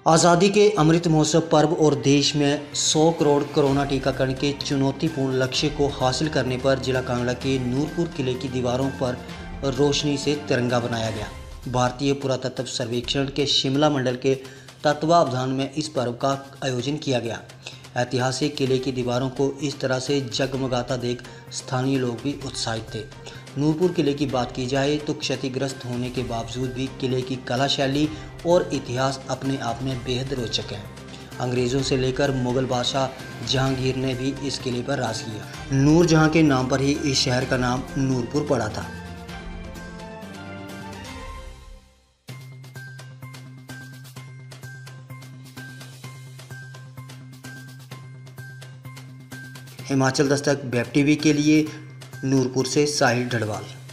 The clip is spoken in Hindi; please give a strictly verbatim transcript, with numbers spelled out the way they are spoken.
आज़ादी के अमृत महोत्सव पर्व और देश में सौ करोड़ कोरोना टीकाकरण के चुनौतीपूर्ण लक्ष्य को हासिल करने पर जिला कांगड़ा के नूरपुर किले की दीवारों पर रोशनी से तिरंगा बनाया गया। भारतीय पुरातत्व सर्वेक्षण के शिमला मंडल के तत्वावधान में इस पर्व का आयोजन किया गया। ऐतिहासिक किले की दीवारों को इस तरह से जगमगाता देख स्थानीय लोग भी उत्साहित थे। नूरपुर किले की बात की जाए तो क्षतिग्रस्त होने के बावजूद भी किले की कला शैली और इतिहास अपने आप में बेहद रोचक है। अंग्रेज़ों से लेकर मुगल बादशाह जहांगीर ने भी इस किले पर राज किया। नूरजहां के नाम पर ही इस शहर का नाम नूरपुर पड़ा था। हिमाचल दस्तक वेब टीवी के लिए नूरपुर से साहिल ढडवाल।